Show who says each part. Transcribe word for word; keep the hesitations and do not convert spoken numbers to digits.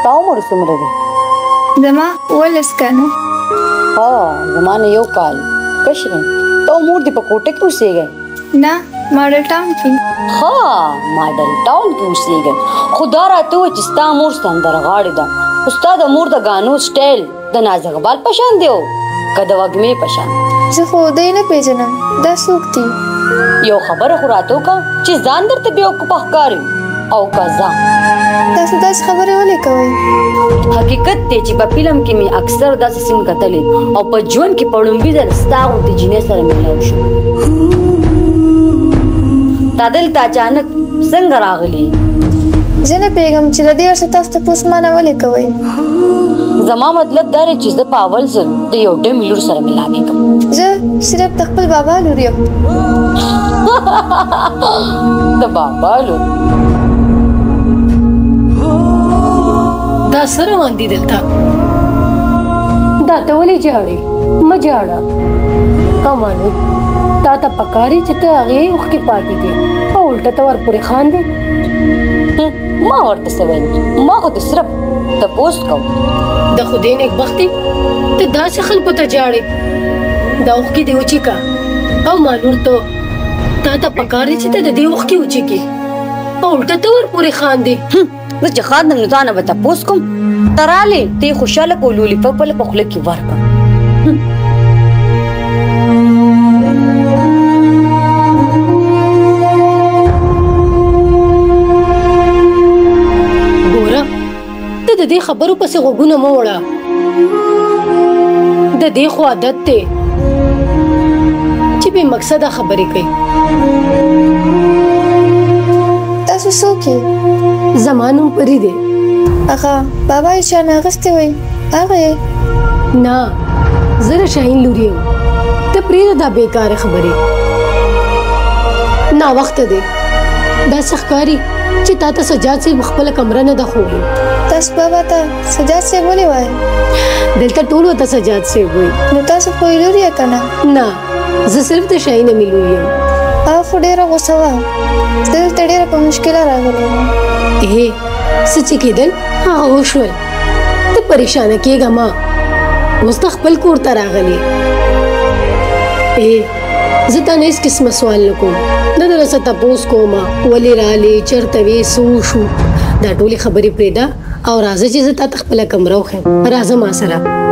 Speaker 1: تا عمر څومره دی؟
Speaker 2: زما اوولس کاله.
Speaker 1: ها زما نه یو کال کشر یم. ته مور دې په کوټه کې اوسېږئ؟
Speaker 2: نه ماډل ټاون کې.
Speaker 1: ها ماډل ټاون کې اوسېږئ. خو دا راته ووایه چې ستا مور سندرغاړې ده، خو ستا د مور د ګانو سټایل د ناز اقبال په شان دی که د وږمې په شان؟
Speaker 2: زه خو دوی نه پیژنم، دا څوک دي؟
Speaker 1: یو خبره خو راته وکړه چې ځان درته بېوقوفه ښکاري او که زه.
Speaker 2: تاسو داسې خبرې ولې کوئ؟
Speaker 1: حقیقت دی چې په فلم کې مې اکثر داسې سین کتلي او په ژوند کې په لومړي ځل ستا غوندې جینۍ سره میلاو شو. تا دلته اچانک څنګه راغلي؟
Speaker 2: زه نه پوهېږم چې له دې ورسه تاسو تپوس مانه ولې کوئ؟
Speaker 1: زما مطلب دا دی چې زه په اول ځل د یو ډمې لور سره میلاوېږم.
Speaker 2: زه صرف د خپل بابا لور یم.
Speaker 1: د بابا لور؟
Speaker 3: دا څه روان دي دلته؟ دا ته ولې ژاړې؟ مه ژاړه. امانو تا ته پکاري چې ته هغې اوښکې پاتې دي او الټه ته ورپورې خاندې.
Speaker 1: ما ورته څه ویل؟ ما خو د صرف تپوس کوم.
Speaker 3: د خدای نیکبختي ته داسې خلکو ته ژاړې. دا اوښکې دې وچېکه او مالور ته تا ته پکار دی چې ته د دې اوښکې وچېکې او الټه ته ورپورې خاندې.
Speaker 1: زه چې خاندم نو تا نه به تپوس کوم. ته رالې ته یې خوشحاله کړو لولیفه خپله په خوله کې ورکړه.
Speaker 3: د دې خبرو پسې غوږونه مه وړه. د دې خو عادت دی چې بې مقصده خبرې کوي.
Speaker 2: تاسو څوک یې؟
Speaker 3: زما نوم پري دی.
Speaker 2: هغه بابا یې چا نه اخیستی وی هغه یې؟
Speaker 3: نه زه د شاهین لور یم. ته پرېږده دا بېکاره خبرې. ناوخته دی. داسې ښکاري چې تا ته سجاد صاحب خپله کمره نه ده ښوولې.
Speaker 2: تاسو بابا ته سجاد صاحب ولې وایئ؟
Speaker 3: دلته ټول ورته سجاد صاحب وایي.
Speaker 2: نو تاسو خو یې لور یې که نه؟
Speaker 3: نه زه صرف د شاهین امي لور یم.
Speaker 2: هغه خو ډېره غوسه وه. زه دلته ډېره په مشکله راغلی وم.
Speaker 3: ای څه چې کېدل هغه وشول. ته پریشانه کېږه مه. اوس ته خپل کور ته راغلې. ای زه تا نه هېڅ قسمه سوال نه کوم. نه در څه تپوس کومه ولې رالې چېرته وې څه وشو. دا ټولې خبرې پرېږده او راځه چې زه تا ته خپله کمره وښیم. راځه ما سره.